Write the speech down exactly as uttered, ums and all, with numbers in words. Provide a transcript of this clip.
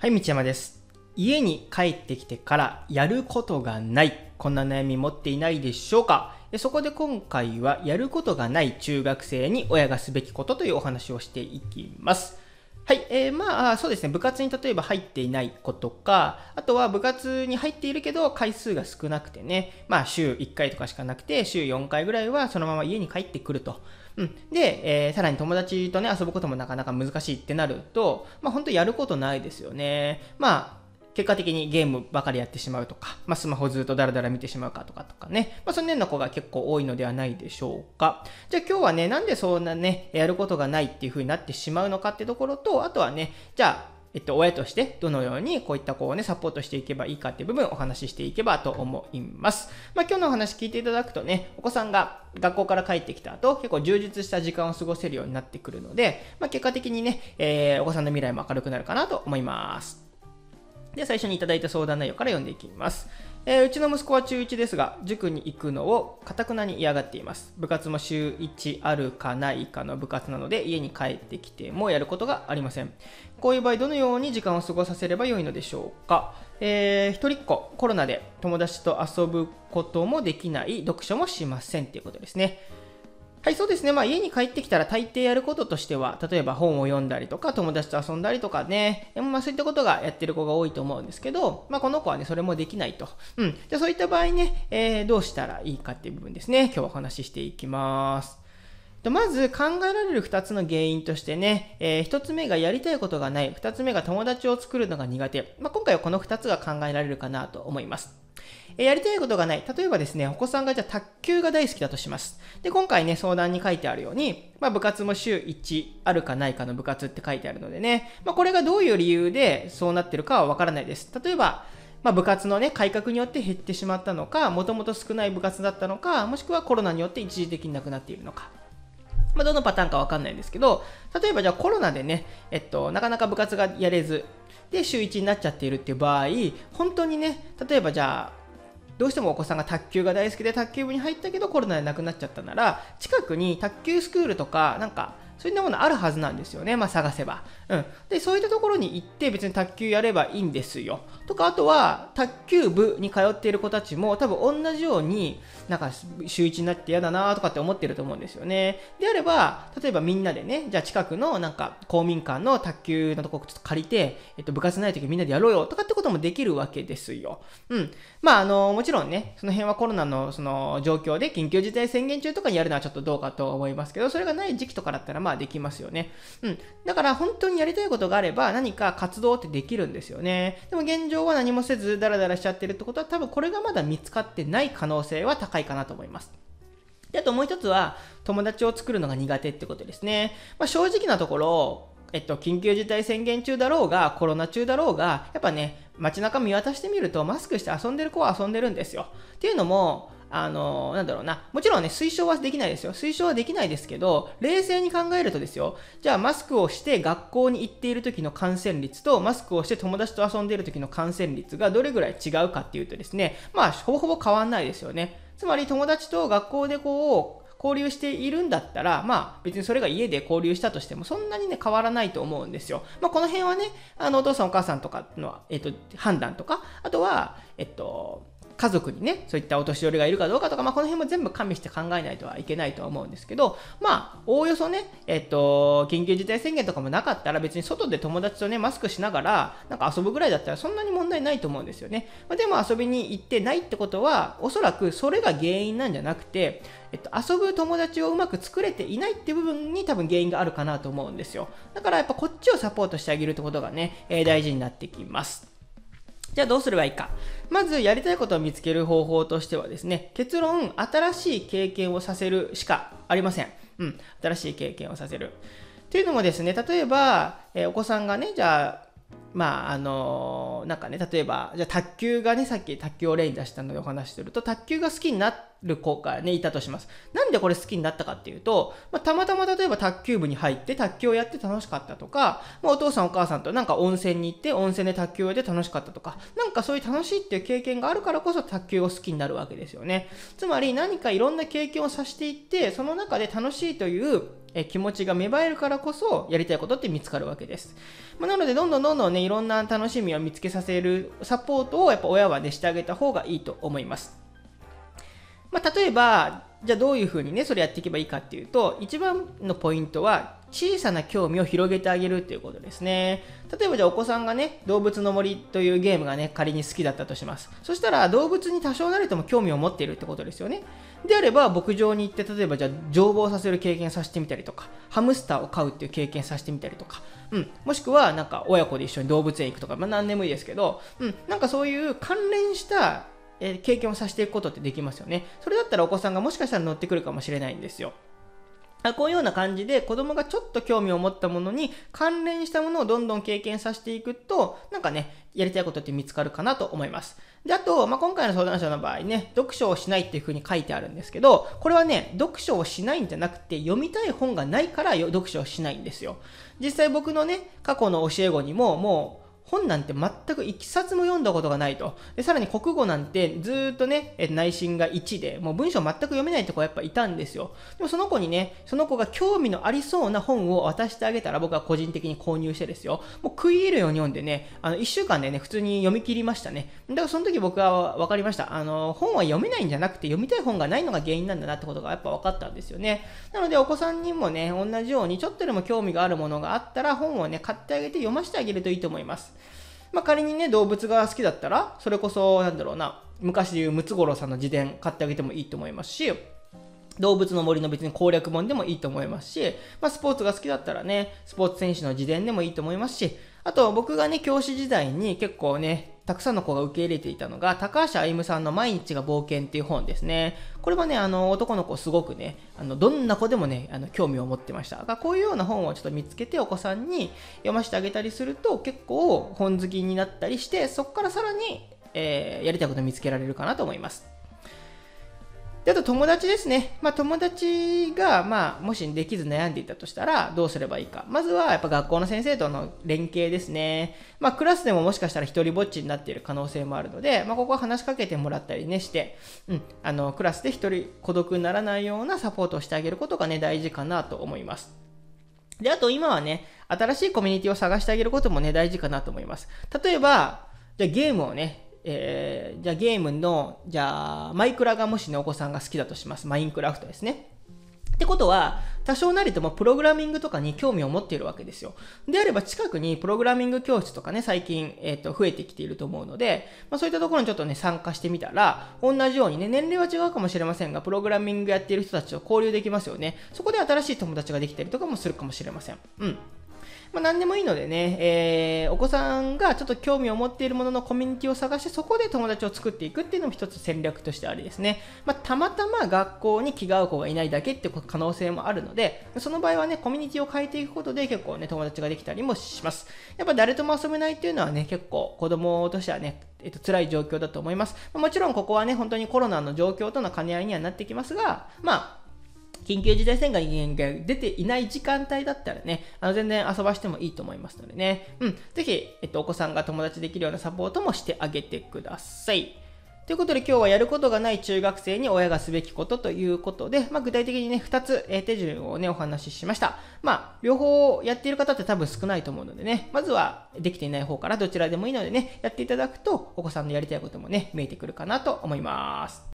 はい、道山です。家に帰ってきてからやることがない。こんな悩み持っていないでしょうか。そこで今回はやることがない中学生に親がすべきことというお話をしていきます。はい、えー、まあそうですね、部活に例えば入っていない子とか、あとは部活に入っているけど回数が少なくてね、まあ週いっかいとかしかなくて、週よんかいぐらいはそのまま家に帰ってくると。うん、で、えー、さらに友達とね遊ぶこともなかなか難しいってなると、まあ本当やることないですよね。まあ結果的にゲームばかりやってしまうとか、まあ、スマホずっとダラダラ見てしまうかとかとかね、まあ、そのような子が結構多いのではないでしょうか。じゃあ今日はね、なんでそんなね、やることがないっていう風になってしまうのかってところと、あとはね、じゃあ、えっと、親としてどのようにこういった子をね、サポートしていけばいいかっていう部分をお話ししていけばと思います。まあ、今日のお話聞いていただくとね、お子さんが学校から帰ってきた後、結構充実した時間を過ごせるようになってくるので、まあ、結果的にね、えー、お子さんの未来も明るくなるかなと思います。で、最初にいただいた相談内容から読んでいきます。えー、うちの息子は中いちですが、塾に行くのを堅くなに嫌がっています。部活も週いちあるかないかの部活なので、家に帰ってきてもやることがありません。こういう場合、どのように時間を過ごさせればよいのでしょうか。えー、一人っ子、コロナで友達と遊ぶこともできない、読書もしませんということですね。はい、そうですね。まあ、家に帰ってきたら大抵やることとしては、例えば本を読んだりとか、友達と遊んだりとかね、まあ、そういったことがやってる子が多いと思うんですけど、まあ、この子はね、それもできないと。うん。じゃあ、そういった場合ね、えー、どうしたらいいかっていう部分ですね。今日はお話ししていきます。まず考えられるふたつの原因としてね、えー、ひとつめがやりたいことがない、ふたつめが友達を作るのが苦手。まあ、今回はこのふたつが考えられるかなと思います。えー、やりたいことがない。例えばですね、お子さんがじゃあ卓球が大好きだとします。で、今回ね、相談に書いてあるように、まあ、部活も週いちあるかないかの部活って書いてあるのでね、まあ、これがどういう理由でそうなってるかはわからないです。例えば、まあ、部活のね、改革によって減ってしまったのか、もともと少ない部活だったのか、もしくはコロナによって一時的になくなっているのか。まあ、どのパターンかわかんないんですけど、例えばじゃあコロナでね、えっと、なかなか部活がやれず、で、週いちになっちゃっているっていう場合、本当にね、例えばじゃあ、どうしてもお子さんが卓球が大好きで卓球部に入ったけどコロナでなくなっちゃったなら、近くに卓球スクールとか、なんか、そういったものあるはずなんですよね。まあ探せば。うん。で、そういったところに行って別に卓球やればいいんですよ。とか、あとは、卓球部に通っている子たちも多分同じように、なんか週いちになって嫌だなとかって思ってると思うんですよね。であれば、例えばみんなでね、じゃあ近くのなんか公民館の卓球のとこちょっと借りて、えっと部活ない時みんなでやろうよとかってこともできるわけですよ。うん。まああの、もちろんね、その辺はコロナのその状況で緊急事態宣言中とかにやるのはちょっとどうかと思いますけど、それがない時期とかだったらまあできますよね。うん。だから本当にやりたいことがあれば何か活動ってできるんですよね。でも現状は何もせずダラダラしちゃってるってことは多分これがまだ見つかってない可能性は高いかなと思います。で、あともう一つは友達を作るのが苦手ってことですね。まあ、正直なところ、えっと、緊急事態宣言中だろうが、コロナ中だろうが、やっぱね、街中見渡してみるとマスクして遊んでる子は遊んでるんですよ。っていうのも、あの、なんだろうな。もちろんね、推奨はできないですよ。推奨はできないですけど、冷静に考えるとですよ。じゃあ、マスクをして学校に行っている時の感染率と、マスクをして友達と遊んでいる時の感染率がどれぐらい違うかっていうとですね、まあ、ほぼほぼ変わんないですよね。つまり、友達と学校でこう、交流しているんだったら、まあ別にそれが家で交流したとしてもそんなにね変わらないと思うんですよ。まあこの辺はね、あのお父さんお母さんとかの、えっと、判断とか、あとは、えっと、家族にね、そういったお年寄りがいるかどうかとか、まあ、この辺も全部加味して考えないとはいけないとは思うんですけど、まあ、おおよそね、えっと、緊急事態宣言とかもなかったら、別に外で友達とね、マスクしながら、なんか遊ぶぐらいだったら、そんなに問題ないと思うんですよね。まあ、でも遊びに行ってないってことは、おそらくそれが原因なんじゃなくて、えっと、遊ぶ友達をうまく作れていないっていう部分に多分原因があるかなと思うんですよ。だからやっぱこっちをサポートしてあげるってことがね、えー、大事になってきます。じゃあどうすればいいか。まずやりたいことを見つける方法としてはですね、結論、新しい経験をさせるしかありません。うん、新しい経験をさせる。っていうのもですね、例えば、えー、お子さんがね、じゃあ、まああのー、なんかね、例えば、じゃあ卓球がね、さっき卓球を例に出したのでお話しすると、卓球が好きになっる子がね、いたとします。なんでこれ好きになったかっていうと、まあ、たまたま例えば卓球部に入って卓球をやって楽しかったとか、まあ、お父さんお母さんとなんか温泉に行って温泉で卓球をやって楽しかったとか、なんかそういう楽しいっていう経験があるからこそ卓球を好きになるわけですよね。つまり何かいろんな経験をさせていって、その中で楽しいというえ気持ちが芽生えるからこそやりたいことって見つかるわけです。まあ、なのでどんどんどんどんね、いろんな楽しみを見つけさせるサポートをやっぱ親はねしてあげた方がいいと思います。まあ、例えばじゃあどういうふうにねそれやっていけばいいかっていうと、一番のポイントは小さな興味を広げてあげるっていうことですね。例えばじゃあお子さんがね、動物の森というゲームがね仮に好きだったとします。そしたら動物に多少なりとも興味を持っているってことですよね。であれば牧場に行って、例えばじゃあ乗馬をさせる経験させてみたりとか、ハムスターを飼うっていう経験させてみたりとか、うん、もしくはなんか親子で一緒に動物園行くとか、まあ何でもいいですけど、うん、なんかそういう関連した経験をさせていくことってできますよね。それだったらお子さんがもしかしたら乗ってくるかもしれないんですよ。こういうような感じで子供がちょっと興味を持ったものに関連したものをどんどん経験させていくと、なんかね、やりたいことって見つかるかなと思います。で、あと、まあ、今回の相談者の場合ね、読書をしないっていう風に書いてあるんですけど、これはね、読書をしないんじゃなくて、読みたい本がないから読書をしないんですよ。実際僕のね、過去の教え子にも、もう、本なんて全く一冊も読んだことがないと。で、さらに国語なんてずーっとね、内心がいちで、もう文章全く読めないって子がやっぱいたんですよ。でもその子にね、その子が興味のありそうな本を渡してあげたら、僕は個人的に購入してですよ。もう食い入るように読んでね、あの、いっしゅうかんでね、普通に読み切りましたね。だからその時僕は分かりました。あの、本は読めないんじゃなくて、読みたい本がないのが原因なんだなってことがやっぱ分かったんですよね。なのでお子さんにもね、同じようにちょっとでも興味があるものがあったら、本をね、買ってあげて読ませてあげるといいと思います。まあ、仮にね、動物が好きだったら、それこそ、なんだろうな、昔でいうムツゴロウさんの自伝買ってあげてもいいと思いますし、動物の森の別に攻略本でもいいと思いますし、まあ、スポーツが好きだったらね、スポーツ選手の自伝でもいいと思いますし、あと僕がね、教師時代に結構ね、たくさんの子が受け入れていたのが、高橋歩さんの毎日が冒険っていう本ですね。これはね、あの、男の子すごくね、あの、どんな子でもね、あの、興味を持ってました。こういうような本をちょっと見つけてお子さんに読ませてあげたりすると、結構本好きになったりして、そこからさらに、えー、やりたいことを見つけられるかなと思います。で、あと友達ですね。まあ友達が、まあもしできず悩んでいたとしたらどうすればいいか。まずはやっぱ学校の先生との連携ですね。まあクラスでももしかしたら一人ぼっちになっている可能性もあるので、まあここは話しかけてもらったりねして、うん、あのクラスで一人孤独にならないようなサポートをしてあげることがね大事かなと思います。で、あと今はね、新しいコミュニティを探してあげることもね大事かなと思います。例えば、じゃあゲームをね、えー、じゃあゲームの、じゃあマイクラがもしねお子さんが好きだとします。マインクラフトですね。ってことは、多少なりともプログラミングとかに興味を持っているわけですよ。であれば近くにプログラミング教室とかね、最近、えっと、増えてきていると思うので、まあ、そういったところにちょっとね、参加してみたら、同じようにね、年齢は違うかもしれませんが、プログラミングやっている人たちと交流できますよね。そこで新しい友達ができたりとかもするかもしれません。うん。まあ、何でもいいのでね、えー、お子さんがちょっと興味を持っているもののコミュニティを探して、そこで友達を作っていくっていうのも一つ戦略としてありですね。まあ、たまたま学校に気が合う子がいないだけっていう可能性もあるので、その場合はね、コミュニティを変えていくことで結構ね、友達ができたりもします。やっぱ誰とも遊べないっていうのはね、結構子供としてはね、えっと、辛い状況だと思います。もちろんここはね、本当にコロナの状況との兼ね合いにはなってきますが、まあ、緊急事態宣言が出ていない時間帯だったらね、あの全然遊ばしてもいいと思いますのでね。うん。ぜひ、えっと、お子さんが友達できるようなサポートもしてあげてください。ということで今日はやることがない中学生に親がすべきことということで、まあ、具体的にね、ふたつ手順をね、お話ししました。まあ、両方やっている方って多分少ないと思うのでね、まずはできていない方からどちらでもいいのでね、やっていただくと、お子さんのやりたいこともね、見えてくるかなと思います。